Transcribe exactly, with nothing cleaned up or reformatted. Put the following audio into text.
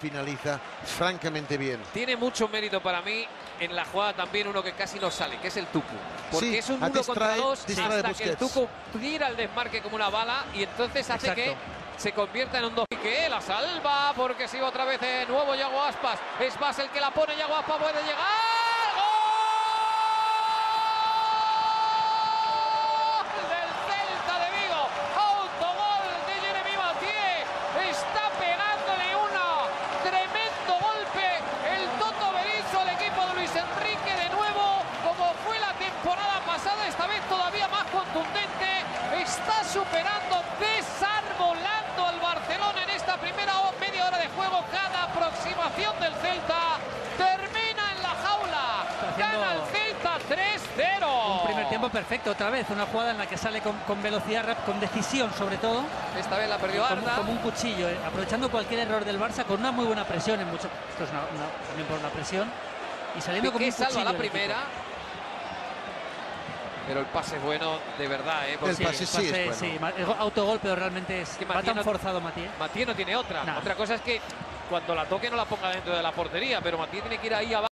finaliza francamente bien. Tiene mucho mérito para mí en la jugada también uno que casi no sale, que es el Tucu. Porque Sí, es un uno distrae, contra dos distrae hasta que el Busquets. Tucu tira el desmarque como una bala y entonces hace Exacto. que se convierta en un dos. Y que la salva porque se iba otra vez de nuevo Yago Aspas. Es más el que la pone, Yago Aspas puede llegar. ¡Gol del Celta de Vigo! Autogol de Jeremy Mathieu. Está pegándole una tremendo golpe el Toto Berizzo al equipo de Luis Enrique de nuevo, como fue la temporada pasada, esta vez todavía más contundente. Está superando, desarbolando al Barcelona en esta primera media hora de juego. Cada aproximación del Celta termina en la jaula. Gana el Celta tres cero. Un primer tiempo perfecto, otra vez. Una jugada en la que sale con, con velocidad, con decisión sobre todo. Esta vez la perdió Como, Arda. como un cuchillo, eh, aprovechando cualquier error del Barça con una muy buena presión en mucho. Esto es una, una, también por una presión. Y saliendo como Piqué un cuchillo. salva la el primera. equipo. Pero el pase es bueno, de verdad, ¿eh? El pase sí es bueno. Sí, el autogol, pero realmente es, que va Mathieu tan no- forzado Mathieu. Mathieu no tiene otra. No. Otra cosa es que cuando la toque no la ponga dentro de la portería, pero Mathieu tiene que ir ahí abajo.